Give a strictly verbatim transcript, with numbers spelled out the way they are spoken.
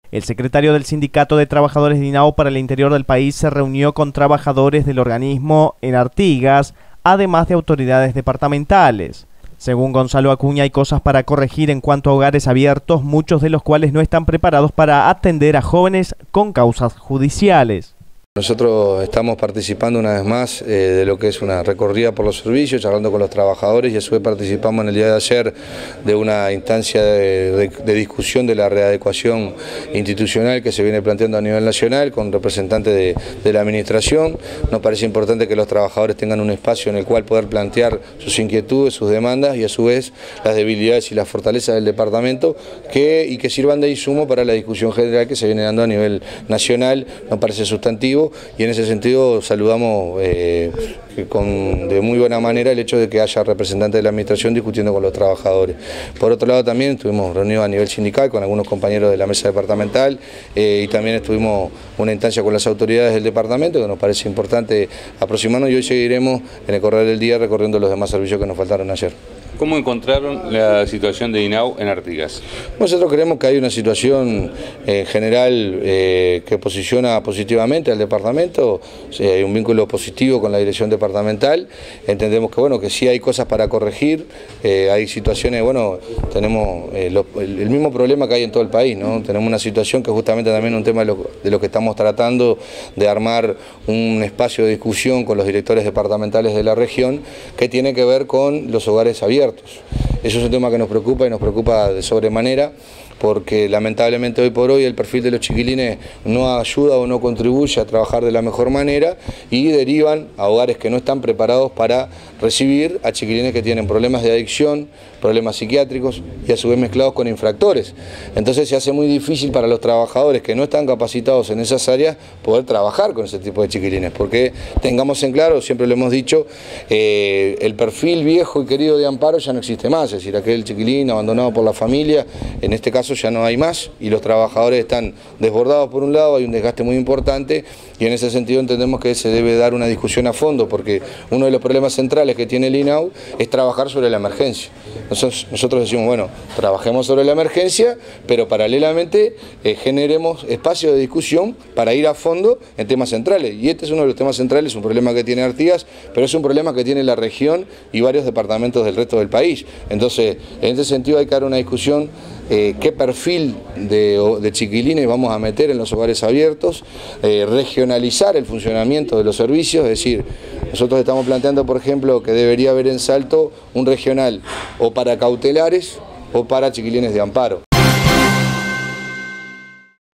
El secretario del Sindicato de Trabajadores de INAO para el interior del país se reunió con trabajadores del organismo en Artigas, además de autoridades departamentales. Según Gonzalo Acuña, hay cosas para corregir en cuanto a hogares abiertos, muchos de los cuales no están preparados para atender a jóvenes con causas judiciales. Nosotros estamos participando una vez más eh, de lo que es una recorrida por los servicios, charlando con los trabajadores, y a su vez participamos en el día de ayer de una instancia de, de, de discusión de la readecuación institucional que se viene planteando a nivel nacional con representantes de, de la administración. Nos parece importante que los trabajadores tengan un espacio en el cual poder plantear sus inquietudes, sus demandas y a su vez las debilidades y las fortalezas del departamento que, y que sirvan de insumo para la discusión general que se viene dando a nivel nacional. Nos parece sustantivo. Y en ese sentido saludamos eh, con, de muy buena manera el hecho de que haya representantes de la administración discutiendo con los trabajadores. Por otro lado también estuvimos reunidos a nivel sindical con algunos compañeros de la mesa departamental eh, y también estuvimos una instancia con las autoridades del departamento que nos parece importante aproximarnos, y hoy seguiremos en el correr del día recorriendo los demás servicios que nos faltaron ayer. ¿Cómo encontraron la situación de INAO en Artigas? Nosotros creemos que hay una situación en general eh, que posiciona positivamente al departamento, eh, hay un vínculo positivo con la dirección departamental, entendemos que bueno que sí hay cosas para corregir, eh, hay situaciones, bueno, tenemos eh, lo, el, el mismo problema que hay en todo el país, ¿no? Tenemos una situación que justamente también es un tema de lo, de lo que estamos tratando de armar un espacio de discusión con los directores departamentales de la región que tiene que ver con los hogares abiertos. Eso es un tema que nos preocupa y nos preocupa de sobremanera, porque lamentablemente hoy por hoy el perfil de los chiquilines no ayuda o no contribuye a trabajar de la mejor manera y derivan a hogares que no están preparados para recibir a chiquilines que tienen problemas de adicción, problemas psiquiátricos y a su vez mezclados con infractores. Entonces se hace muy difícil para los trabajadores que no están capacitados en esas áreas poder trabajar con ese tipo de chiquilines, porque tengamos en claro, siempre lo hemos dicho, eh, el perfil viejo y querido de Amparo ya no existe más, es decir, aquel chiquilín abandonado por la familia, en este caso ya no hay más y los trabajadores están desbordados por un lado, hay un desgaste muy importante y en ese sentido entendemos que se debe dar una discusión a fondo, porque uno de los problemas centrales que tiene el INAO es trabajar sobre la emergencia. Nosotros, nosotros decimos, bueno, trabajemos sobre la emergencia, pero paralelamente eh, generemos espacios de discusión para ir a fondo en temas centrales, y este es uno de los temas centrales, un problema que tiene Artigas, pero es un problema que tiene la región y varios departamentos del resto del país. Entonces, en ese sentido hay que dar una discusión. Eh, qué perfil de, de chiquilines vamos a meter en los hogares abiertos, eh, regionalizar el funcionamiento de los servicios, es decir, nosotros estamos planteando, por ejemplo, que debería haber en Salto un regional o para cautelares o para chiquilines de amparo.